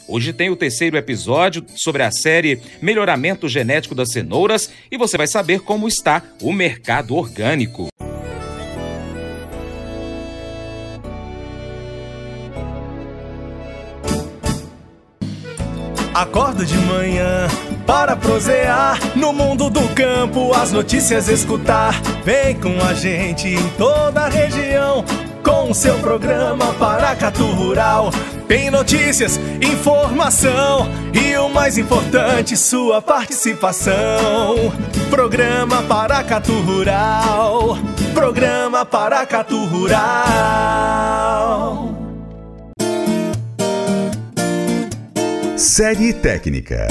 Hoje tem o terceiro episódio sobre a série Melhoramento Genético das Cenouras e você vai saber como está o mercado orgânico. Acordo de manhã para prosear no mundo do campo, as notícias escutar. Vem com a gente em toda a região com o seu programa Paracatu Rural. Tem notícias, informação e o mais importante, sua participação. Programa Paracatu Rural. Programa Paracatu Rural. Série técnica.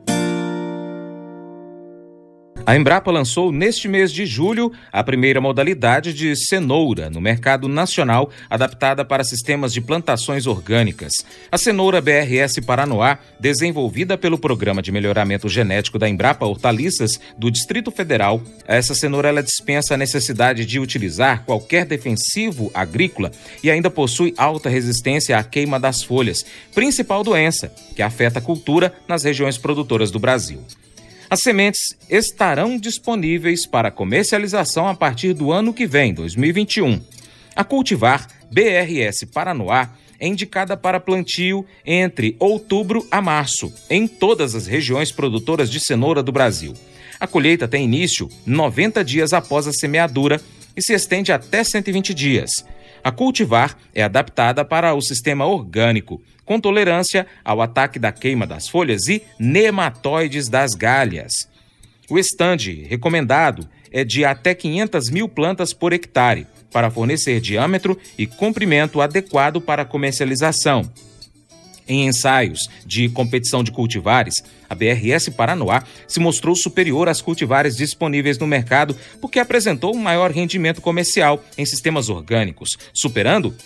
A Embrapa lançou neste mês de julho a primeira modalidade de cenoura no mercado nacional, adaptada para sistemas de plantações orgânicas. A cenoura BRS Paranoá, desenvolvida pelo Programa de Melhoramento Genético da Embrapa Hortaliças do Distrito Federal, essa cenoura ela dispensa a necessidade de utilizar qualquer defensivo agrícola e ainda possui alta resistência à queima das folhas, principal doença que afeta a cultura nas regiões produtoras do Brasil. As sementes estarão disponíveis para comercialização a partir do ano que vem, 2021. A cultivar BRS Paranoá é indicada para plantio entre outubro a março, em todas as regiões produtoras de cenoura do Brasil. A colheita tem início 90 dias após a semeadura e se estende até 120 dias. A cultivar é adaptada para o sistema orgânico, com tolerância ao ataque da queima das folhas e nematóides das galhas. O estande recomendado é de até 500 mil plantas por hectare, para fornecer diâmetro e comprimento adequado para comercialização. Em ensaios de competição de cultivares, a BRS Paranoá se mostrou superior às cultivares disponíveis no mercado porque apresentou um maior rendimento comercial em sistemas orgânicos, superando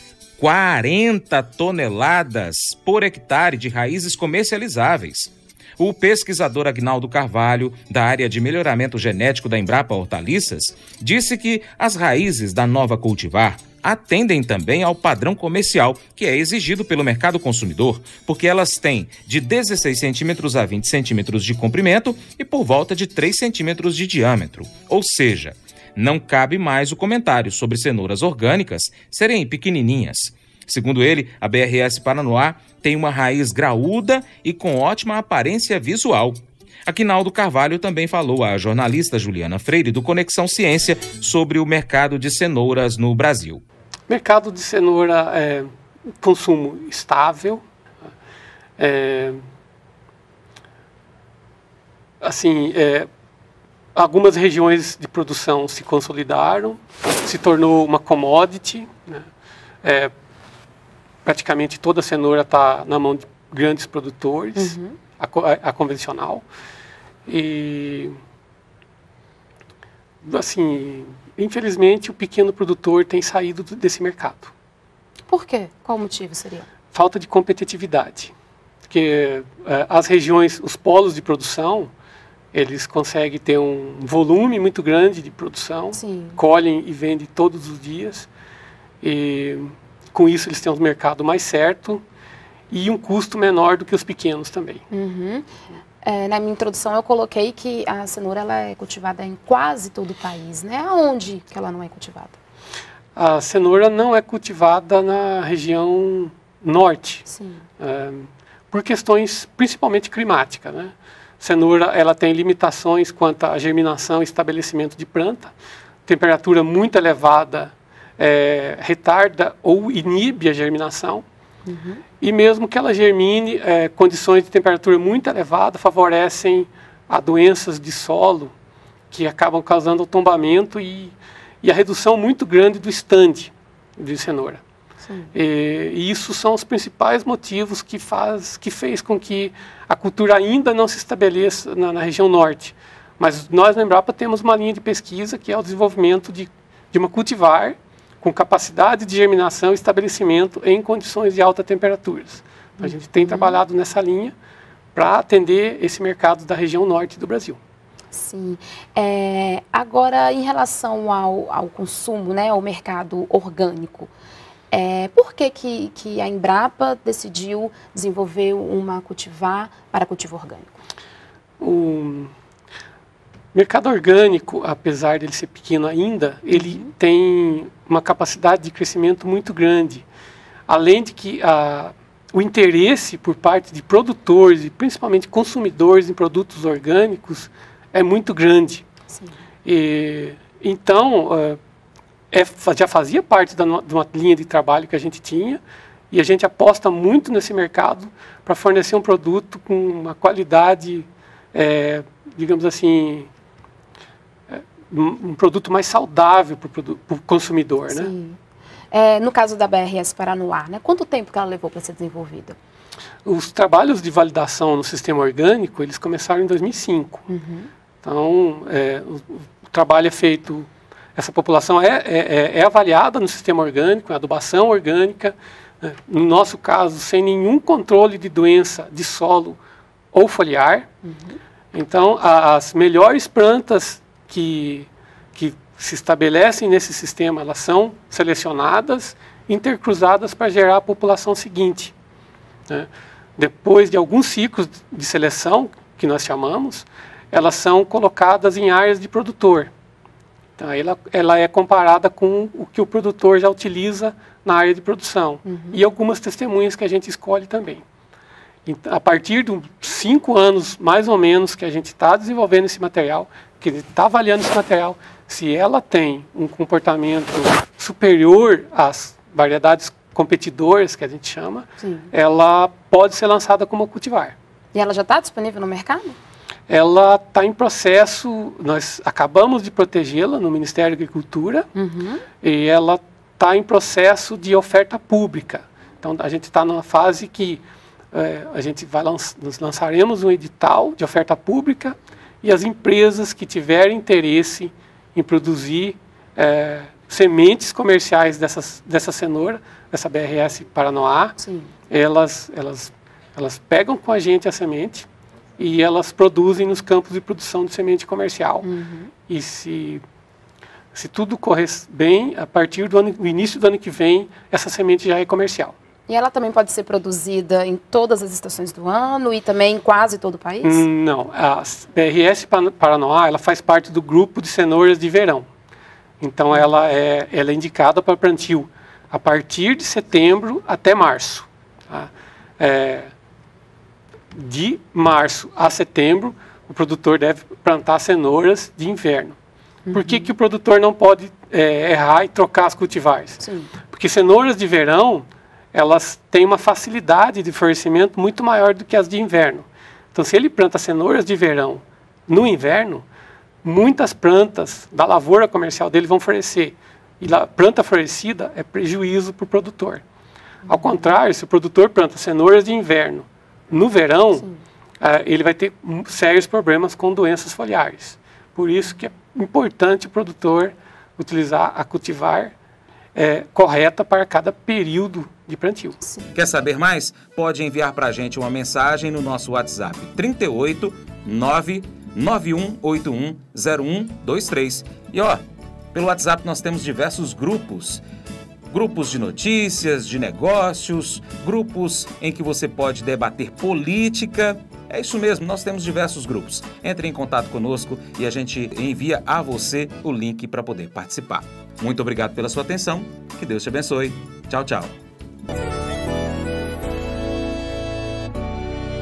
40 toneladas por hectare de raízes comercializáveis. O pesquisador Agnaldo Carvalho, da área de melhoramento genético da Embrapa Hortaliças, disse que as raízes da nova cultivar atendem também ao padrão comercial que é exigido pelo mercado consumidor, porque elas têm de 16 centímetros a 20 centímetros de comprimento e por volta de 3 centímetros de diâmetro. Ou seja, não cabe mais o comentário sobre cenouras orgânicas serem pequenininhas. Segundo ele, a BRS Paranoá tem uma raiz graúda e com ótima aparência visual. Aguinaldo Carvalho também falou à jornalista Juliana Freire, do Conexão Ciência, sobre o mercado de cenouras no Brasil. Mercado de cenoura é consumo estável. Algumas regiões de produção se consolidaram, se tornou uma commodity, né? Praticamente toda a cenoura está na mão de grandes produtores, a convencional. E, assim, infelizmente, o pequeno produtor tem saído desse mercado. Por quê? Qual o motivo seria? Falta de competitividade. Porque as regiões, os polos de produção, eles conseguem ter um volume muito grande de produção, sim, colhem e vendem todos os dias. E com isso eles têm um mercado mais certo e um custo menor do que os pequenos também. Na minha introdução eu coloquei que a cenoura ela é cultivada em quase todo o país, né? Aonde que ela não é cultivada? A cenoura não é cultivada na região norte, sim, por questões principalmente climáticas, né? Cenoura ela tem limitações quanto à germinação e estabelecimento de planta. Temperatura muito elevada retarda ou inibe a germinação. E mesmo que ela germine, condições de temperatura muito elevada favorecem a doenças de solo que acabam causando o tombamento e a redução muito grande do estande de cenoura. E isso são os principais motivos que fez com que a cultura ainda não se estabeleça na região norte. Mas nós na Embrapa temos uma linha de pesquisa que é o desenvolvimento de uma cultivar com capacidade de germinação e estabelecimento em condições de alta temperaturas. A gente tem trabalhado nessa linha para atender esse mercado da região norte do Brasil. Sim. Agora, em relação ao consumo, né, ao mercado orgânico, Por que a Embrapa decidiu desenvolver uma cultivar para cultivo orgânico? O mercado orgânico, apesar dele ser pequeno ainda, ele tem uma capacidade de crescimento muito grande. Além de que o interesse por parte de produtores e principalmente consumidores em produtos orgânicos é muito grande. Sim. Então, já fazia parte de uma linha de trabalho que a gente tinha, e a gente aposta muito nesse mercado para fornecer um produto com uma qualidade, digamos assim, um produto mais saudável para o consumidor. Sim. Né? No caso da BRS Paranoá, né, quanto tempo que ela levou para ser desenvolvida? Os trabalhos de validação no sistema orgânico, eles começaram em 2005. Então, o trabalho é feito, essa população é avaliada no sistema orgânico, adubação orgânica, né? No nosso caso, sem nenhum controle de doença de solo ou foliar. Então, as melhores plantas que se estabelecem nesse sistema, elas são selecionadas, intercruzadas para gerar a população seguinte. Né? Depois de alguns ciclos de seleção, que nós chamamos, elas são colocadas em áreas de produtor. Então, ela é comparada com o que o produtor já utiliza na área de produção. E algumas testemunhas que a gente escolhe também. Então, a partir de 5 anos, mais ou menos, que a gente está desenvolvendo esse material, que está avaliando esse material, se ela tem um comportamento superior às variedades competidoras, que a gente chama, ela pode ser lançada como cultivar. E ela já está disponível no mercado? Ela está em processo, nós acabamos de protegê-la no Ministério da Agricultura, e ela está em processo de oferta pública. Então, a gente está numa fase que nós lançaremos um edital de oferta pública, e as empresas que tiverem interesse em produzir sementes comerciais dessa cenoura, dessa BRS Paranoá, elas pegam com a gente a semente e elas produzem nos campos de produção de semente comercial. E se tudo correr bem, a partir do início do ano que vem, essa semente já é comercial. E ela também pode ser produzida em todas as estações do ano e também em quase todo o país? Não. A BRS Paranoá, ela faz parte do grupo de cenouras de verão. Então, ela é indicada para plantio a partir de setembro até março. Tá? De março a setembro, o produtor deve plantar cenouras de inverno. Por que o produtor não pode errar e trocar as cultivares? Porque cenouras de verão, elas têm uma facilidade de florescimento muito maior do que as de inverno. Então, se ele planta cenouras de verão no inverno, muitas plantas da lavoura comercial dele vão florescer. E a planta florescida é prejuízo para o produtor. Ao contrário, se o produtor planta cenouras de inverno no verão, ele vai ter sérios problemas com doenças foliares. Por isso que é importante o produtor utilizar a cultivar correta para cada período de plantio. Quer saber mais? Pode enviar para a gente uma mensagem no nosso WhatsApp 38 99181 0123. E pelo WhatsApp nós temos diversos grupos. Grupos de notícias, de negócios, grupos em que você pode debater política. É isso mesmo, nós temos diversos grupos. Entre em contato conosco e a gente envia a você o link para poder participar. Muito obrigado pela sua atenção, que Deus te abençoe. Tchau, tchau.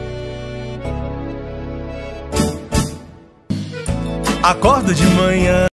Acordo de manhã.